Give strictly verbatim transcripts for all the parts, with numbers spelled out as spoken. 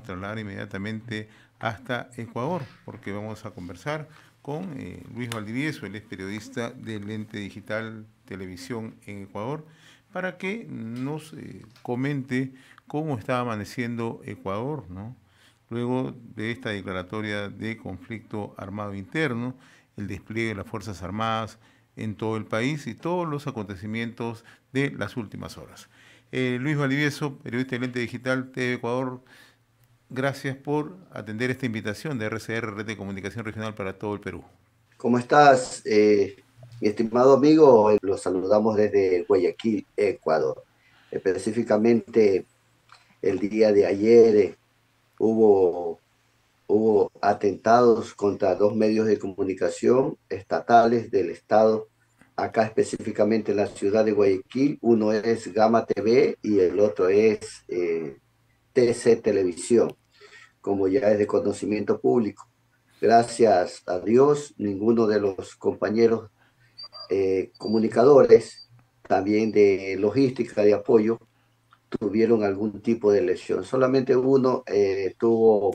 a trasladar inmediatamente hasta Ecuador, porque vamos a conversar con eh, Luis Valdivieso, él es periodista del ente digital Televisión en Ecuador, para que nos eh, comente cómo está amaneciendo Ecuador, ¿no? Luego de esta declaratoria de conflicto armado interno, el despliegue de las Fuerzas Armadas en todo el país y todos los acontecimientos de las últimas horas. Eh, Luis Valdivieso, periodista del ente digital T V Ecuador, gracias por atender esta invitación de R C R, Red de Comunicación Regional para todo el Perú. ¿Cómo estás, eh, mi estimado amigo? Los saludamos desde Guayaquil, Ecuador. Específicamente, el día de ayer eh, hubo, hubo atentados contra dos medios de comunicación estatales del Estado, acá específicamente en la ciudad de Guayaquil. Uno es Gama T V y el otro es eh, T C Televisión, como ya es de conocimiento público. Gracias a Dios, ninguno de los compañeros eh, comunicadores, también de logística, de apoyo, tuvieron algún tipo de lesión. Solamente uno eh, tuvo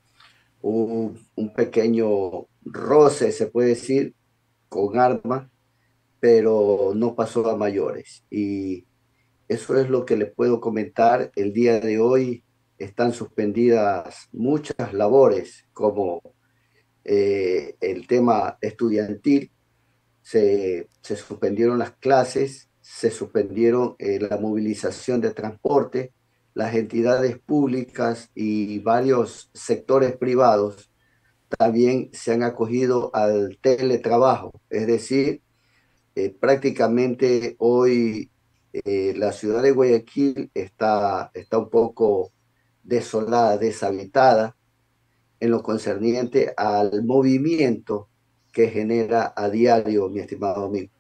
un, un, pequeño roce, se puede decir, con arma, pero no pasó a mayores. Y eso es lo que les puedo comentar. El día de hoy están suspendidas muchas labores, como eh, el tema estudiantil. Se, se suspendieron las clases, se suspendieron eh, la movilización de transporte, las entidades públicas y varios sectores privados también se han acogido al teletrabajo. Es decir, eh, prácticamente hoy eh, la ciudad de Guayaquil está, está un poco desolada, deshabitada en lo concerniente al movimiento que genera a diario, mi estimado amigo.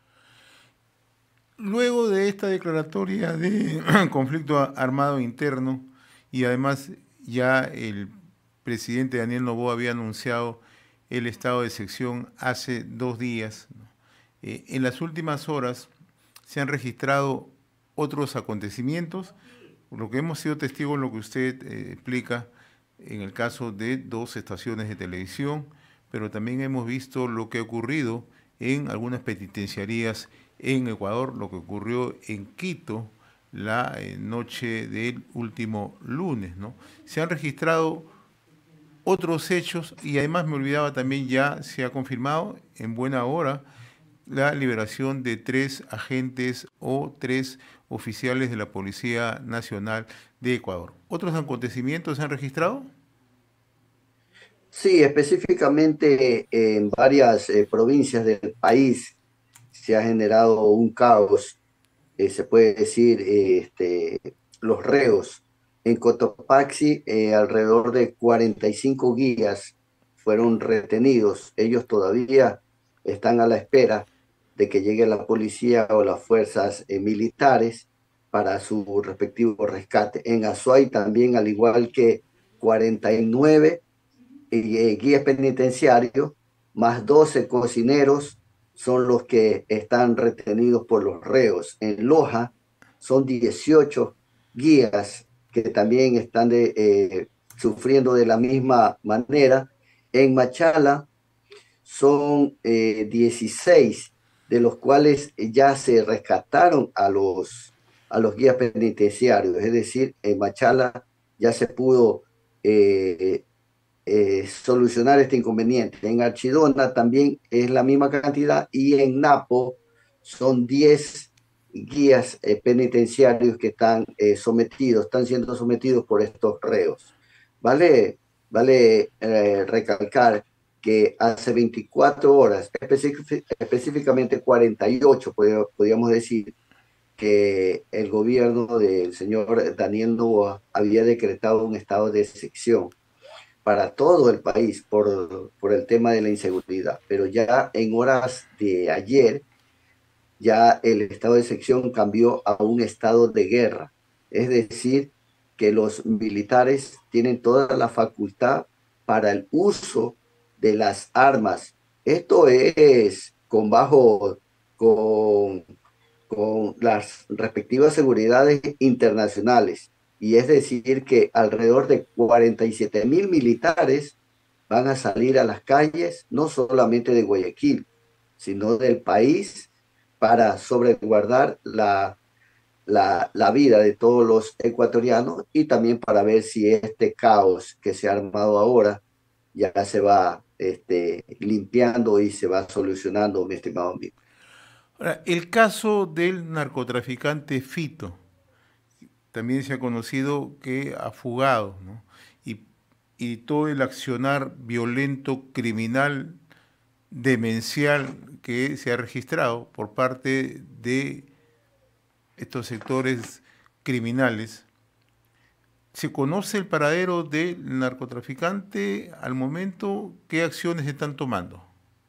Luego de esta declaratoria de conflicto armado interno y además ya el presidente Daniel Noboa había anunciado el estado de excepción hace dos días, ¿no? Eh, en las últimas horas se han registrado otros acontecimientos, por lo que hemos sido testigos de lo que usted eh, explica en el caso de dos estaciones de televisión, pero también hemos visto lo que ha ocurrido en algunas penitenciarías en Ecuador, lo que ocurrió en Quito la eh, noche del último lunes, ¿no? Se han registrado otros hechos y además me olvidaba también, ya se ha confirmado en buena hora la liberación de tres agentes o tres oficiales de la Policía Nacional de Ecuador. ¿Otros acontecimientos se han registrado? Sí, específicamente en varias eh, provincias del país se ha generado un caos, eh, se puede decir, eh, este, los reos. En Cotopaxi, eh, alrededor de cuarenta y cinco guías fueron retenidos. Ellos todavía están a la espera de que llegue la policía o las fuerzas eh, militares para su respectivo rescate. En Azuay también, al igual que cuarenta y nueve eh, guías penitenciarios, más doce cocineros son los que están retenidos por los reos. En Loja son dieciocho guías que también están de, eh, sufriendo de la misma manera. En Machala son eh, dieciséis, de los cuales ya se rescataron a los, a los guías penitenciarios. Es decir, en Machala ya se pudo eh, eh, solucionar este inconveniente. En Archidona también es la misma cantidad y en Napo son diez guías eh, penitenciarios que están eh, sometidos, están siendo sometidos por estos reos. Vale, vale eh, recalcar que hace veinticuatro horas, específicamente cuarenta y ocho, podríamos decir, que el gobierno del señor Daniel Noboa había decretado un estado de excepción para todo el país por, por el tema de la inseguridad. Pero ya en horas de ayer, ya el estado de excepción cambió a un estado de guerra. Es decir, que los militares tienen toda la facultad para el uso de las armas. Esto es con bajo, con, con las respectivas seguridades internacionales. y es decir que alrededor de cuarenta y siete mil militares van a salir a las calles, no solamente de Guayaquil, sino del país, para sobreguardar la, la, la vida de todos los ecuatorianos y también para ver si este caos que se ha armado ahora ya se va este, limpiando y se va solucionando, mi estimado amigo. Ahora, el caso del narcotraficante Fito, también se ha conocido que ha fugado, ¿no? Y, y todo el accionar violento, criminal, demencial que se ha registrado por parte de estos sectores criminales. ¿Se conoce el paradero del narcotraficante al momento? ¿Qué acciones se están tomando?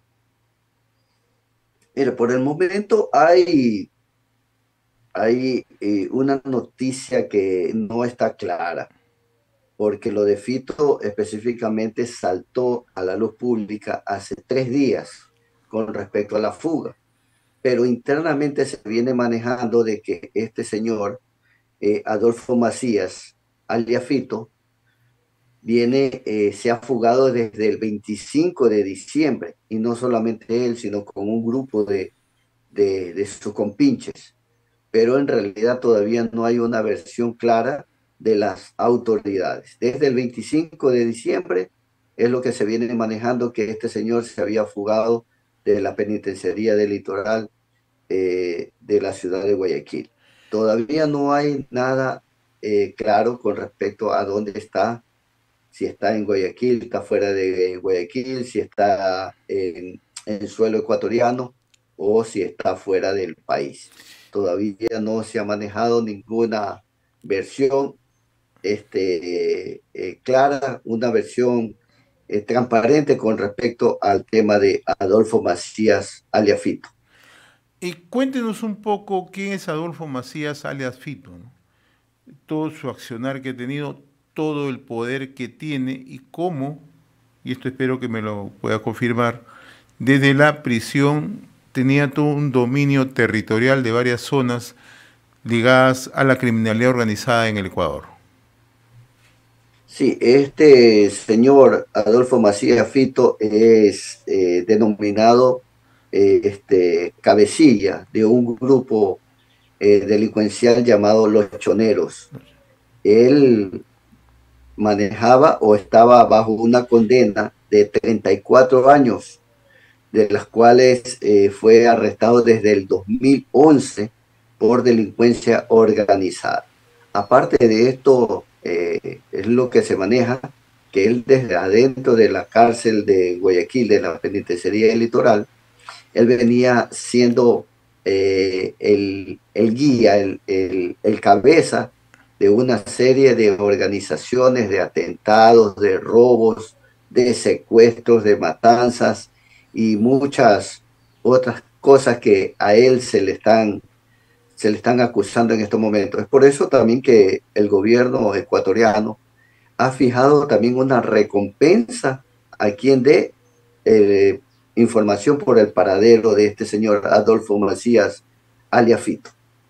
Mira, por el momento hay, hay eh, una noticia que no está clara, porque lo de Fito específicamente saltó a la luz pública hace tres días con respecto a la fuga, pero internamente se viene manejando de que este señor, eh, Adolfo Macías, alias Fito, viene, eh, se ha fugado desde el veinticinco de diciembre, y no solamente él, sino con un grupo de, de, de sus compinches, pero en realidad todavía no hay una versión clara de las autoridades. Desde el veinticinco de diciembre es lo que se viene manejando, que este señor se había fugado de la penitenciaría del litoral eh, de la ciudad de Guayaquil. Todavía no hay nada eh, claro con respecto a dónde está, si está en Guayaquil, está fuera de Guayaquil, si está en, en suelo ecuatoriano o si está fuera del país. Todavía no se ha manejado ninguna versión este, eh, clara, una versión eh, transparente con respecto al tema de Adolfo Macías alias Fito. Y cuéntenos un poco quién es Adolfo Macías alias Fito, ¿no? Todo su accionar que ha tenido, todo el poder que tiene y cómo, y esto espero que me lo pueda confirmar, desde la prisión tenía todo un dominio territorial de varias zonas ligadas a la criminalidad organizada en el Ecuador. Sí, este señor Adolfo Macías Fito es eh, denominado eh, este, cabecilla de un grupo eh, delincuencial llamado Los Choneros. Él manejaba o estaba bajo una condena de treinta y cuatro años, de las cuales eh, fue arrestado desde el dos mil once por delincuencia organizada. Aparte de esto, eh, es lo que se maneja, que él desde adentro de la cárcel de Guayaquil, de la penitenciaría del litoral, él venía siendo eh, el, el guía, el, el, el cabeza de una serie de organizaciones de atentados, de robos, de secuestros, de matanzas y muchas otras cosas que a él se le están, se le están acusando en estos momentos. Es por eso también que el gobierno ecuatoriano ha fijado también una recompensa a quien dé eh, información por el paradero de este señor Adolfo Macías alias Fito.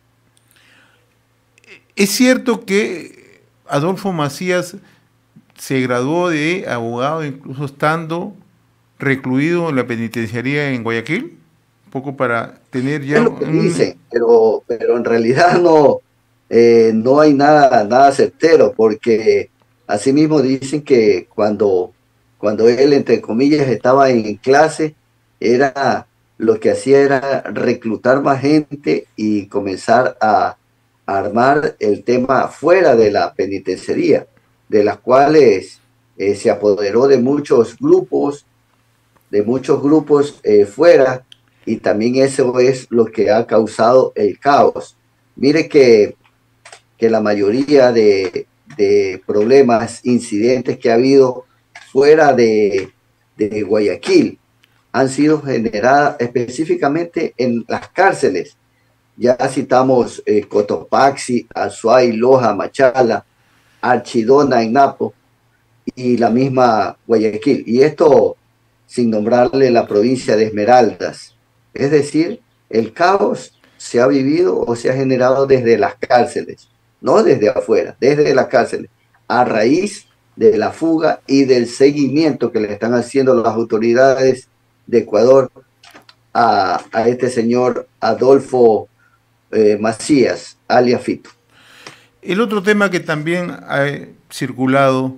Es cierto que Adolfo Macías se graduó de abogado incluso estando recluido en la penitenciaría en Guayaquil, un poco para tener ya Es lo que un... dicen, pero, pero en realidad no, eh, no hay nada, nada certero, porque asimismo dicen que cuando, cuando él, entre comillas, estaba en clase, era lo que hacía era reclutar más gente y comenzar a armar el tema fuera de la penitenciaría, de las cuales eh, se apoderó de muchos grupos, de muchos grupos eh, fuera, y también eso es lo que ha causado el caos. Mire que, que la mayoría de, de problemas, incidentes que ha habido fuera de, de Guayaquil han sido generadas específicamente en las cárceles. Ya citamos eh, Cotopaxi, Azuay, Loja, Machala, Archidona en Napo y la misma Guayaquil. Y esto sin nombrarle la provincia de Esmeraldas. Es decir, el caos se ha vivido o se ha generado desde las cárceles. no desde afuera, desde la cárcel, a raíz de la fuga y del seguimiento que le están haciendo las autoridades de Ecuador a, a este señor Adolfo eh, Macías, alias Fito. El otro tema que también ha circulado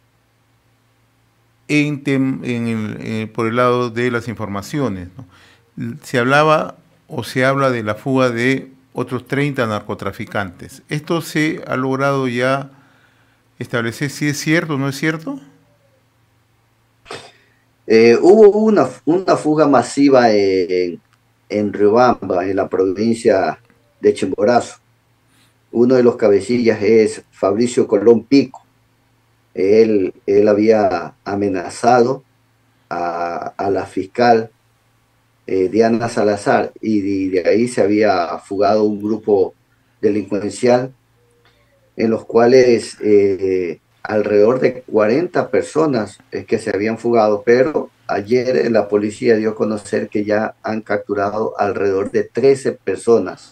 en tem, en el, en, por el lado de las informaciones, ¿no? Se hablaba o se habla de la fuga de otros treinta narcotraficantes. ¿Esto se ha logrado ya establecer si es cierto o no es cierto? Eh, hubo una, una fuga masiva en, en Riobamba, en la provincia de Chimborazo. Uno de los cabecillas es Fabricio Colón Pico. Él, él había amenazado a, a la fiscal eh, Diana Salazar y de, de ahí se había fugado un grupo delincuencial en los cuales eh, alrededor de cuarenta personas es que se habían fugado, pero ayer la policía dio a conocer que ya han capturado alrededor de trece personas.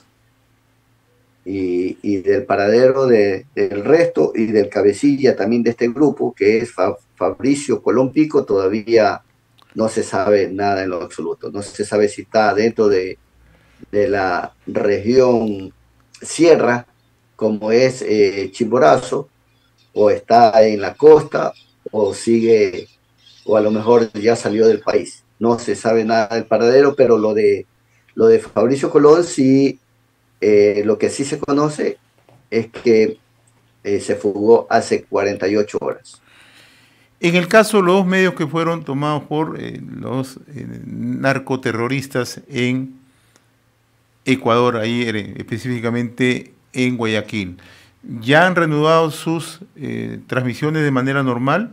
Y, y del paradero de, del resto y del cabecilla también de este grupo, que es Fa, Fabricio Colón Pico, todavía no se sabe nada en lo absoluto. No se sabe si está dentro de, de la región sierra, como es eh, Chimborazo, o está en la costa, o sigue, o a lo mejor ya salió del país. No se sabe nada del paradero, pero lo de, lo de Fabricio Colón sí. Eh, lo que sí se conoce es que eh, se fugó hace cuarenta y ocho horas. En el caso, los medios que fueron tomados por eh, los eh, narcoterroristas en Ecuador, ahí eh, específicamente en Guayaquil, ¿ya han reanudado sus eh, transmisiones de manera normal?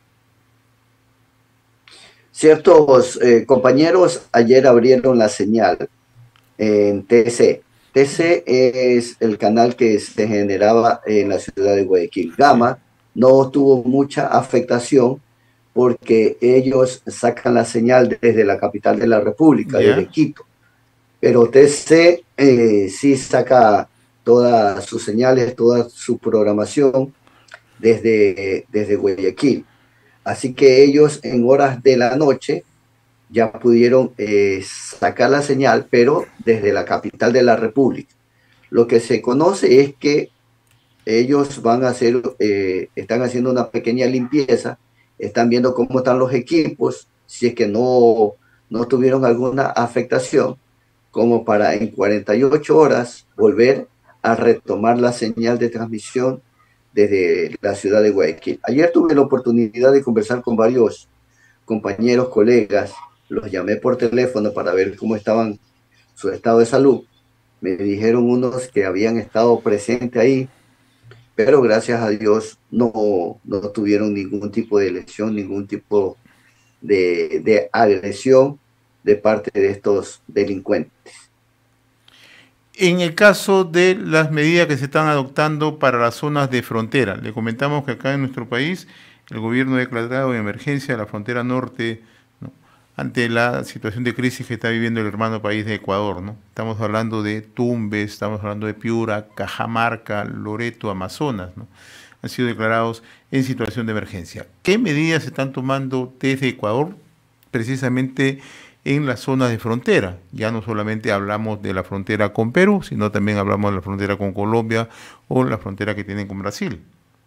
Ciertos eh, compañeros ayer abrieron la señal en T C. T C es el canal que se generaba en la ciudad de Guayaquil. Sí. Gama no tuvo mucha afectación porque ellos sacan la señal desde la capital de la República, ¿Ya? desde Quito. Pero T C eh, sí saca todas sus señales, toda su programación desde, desde Guayaquil. Así que ellos en horas de la noche ya pudieron eh, sacar la señal, pero desde la capital de la República. Lo que se conoce es que ellos van a hacer, eh, están haciendo una pequeña limpieza, están viendo cómo están los equipos, si es que no, no tuvieron alguna afectación, como para en cuarenta y ocho horas volver a retomar la señal de transmisión desde la ciudad de Guayaquil. Ayer tuve la oportunidad de conversar con varios compañeros, colegas, los llamé por teléfono para ver cómo estaban su estado de salud. Me dijeron unos que habían estado presentes ahí, pero gracias a Dios no, no tuvieron ningún tipo de lesión, ningún tipo de, de agresión de parte de estos delincuentes. En el caso de las medidas que se están adoptando para las zonas de frontera, le comentamos que acá en nuestro país el gobierno ha declarado en emergencia la frontera norte, ¿no?, ante la situación de crisis que está viviendo el hermano país de Ecuador, ¿no? Estamos hablando de Tumbes, estamos hablando de Piura, Cajamarca, Loreto, Amazonas, ¿no? Han sido declarados en situación de emergencia. ¿Qué medidas se están tomando desde Ecuador precisamente en las zonas de frontera? Ya no solamente hablamos de la frontera con Perú, sino también hablamos de la frontera con Colombia o la frontera que tienen con Brasil.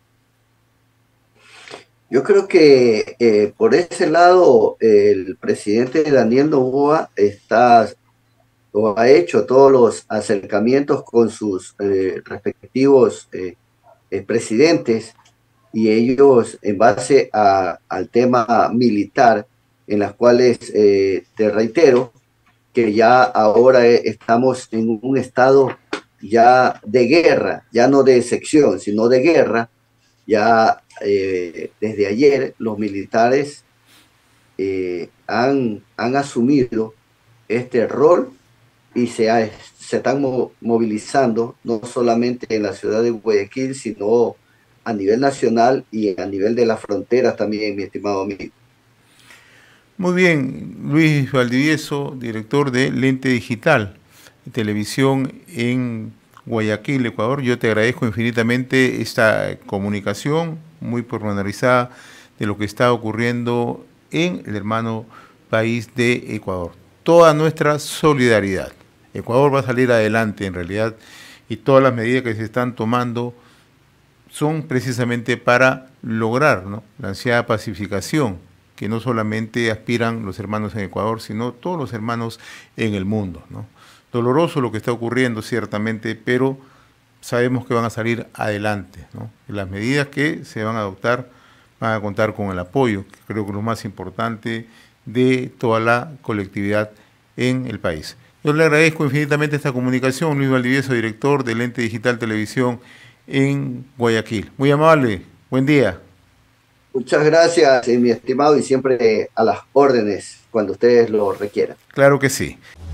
Yo creo que eh, por ese lado el presidente Daniel Noboa está o ha hecho todos los acercamientos con sus eh, respectivos eh, eh, presidentes y ellos en base a, al tema militar en las cuales eh, te reitero que ya ahora estamos en un estado ya de guerra, ya no de sección, sino de guerra. Ya eh, desde ayer los militares eh, han, han asumido este rol y se, ha, se están mo movilizando no solamente en la ciudad de Guayaquil, sino a nivel nacional y a nivel de las fronteras también, mi estimado amigo. Muy bien, Luis Valdivieso, director de Lente Digital, televisión en Guayaquil, Ecuador. Yo te agradezco infinitamente esta comunicación muy pormenorizada de lo que está ocurriendo en el hermano país de Ecuador. Toda nuestra solidaridad. Ecuador va a salir adelante en realidad y todas las medidas que se están tomando son precisamente para lograr, ¿no?, la ansiada pacificación que no solamente aspiran los hermanos en Ecuador, sino todos los hermanos en el mundo, ¿no? Doloroso lo que está ocurriendo, ciertamente, pero sabemos que van a salir adelante, ¿no? Y las medidas que se van a adoptar van a contar con el apoyo, que creo que es lo más importante, de toda la colectividad en el país. Yo le agradezco infinitamente esta comunicación, Luis Valdivieso, director del Ente Digital Televisión en Guayaquil. Muy amable, buen día. Muchas gracias, mi estimado, y siempre a las órdenes cuando ustedes lo requieran. Claro que sí.